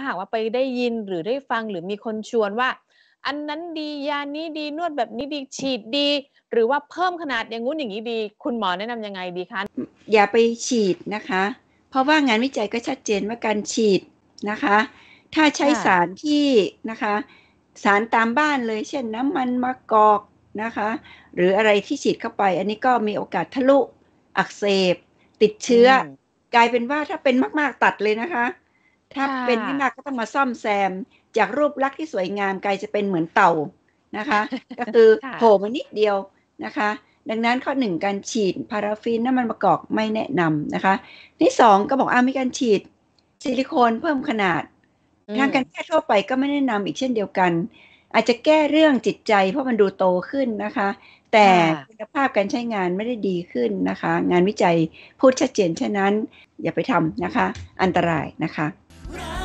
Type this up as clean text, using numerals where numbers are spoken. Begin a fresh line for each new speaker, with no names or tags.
หากว่าไปได้ยินหรือได้ฟังหรือมีคนชวนว่าอันนั้นดียานี้ดีนวดแบบนี้ดีฉีดดีหรือว่าเพิ่มขนาดอย่างงู้นอย่างนี้ดีคุณหมอแนะนำยังไงดีคะ
อย่าไปฉีดนะคะเพราะว่างานวิจัยก็ชัดเจนว่าการฉีดนะคะถ้าใช้สารที่นะคะสารตามบ้านเลยเช่นน้ำมันมะกอกนะคะหรืออะไรที่ฉีดเข้าไปอันนี้ก็มีโอกาสทะลุอักเสบติดเชื้อกลายเป็นว่าถ้าเป็นมากๆตัดเลยนะคะถ้าเป็นไม่มากก็ต้องมาซ่อมแซมจากรูปลักษณ์ที่สวยงามกลายจะเป็นเหมือนเต่านะคะก็คือโผล่มานิดเดียวนะคะดังนั้นข้อหนึ่งการฉีดพาราฟินน้ำมันมะกอกไม่แนะนำนะคะที่สองก็บอกมีการฉีดซิลิโคนเพิ่มขนาดทางการแพทย์ทั่วไปก็ไม่แนะนำอีกเช่นเดียวกันอาจจะแก้เรื่องจิตใจเพราะมันดูโตขึ้นนะคะแต่คุณภาพการใช้งานไม่ได้ดีขึ้นนะคะงานวิจัยพูดชัดเจนฉะนั้นอย่าไปทำนะคะอันตรายนะคะ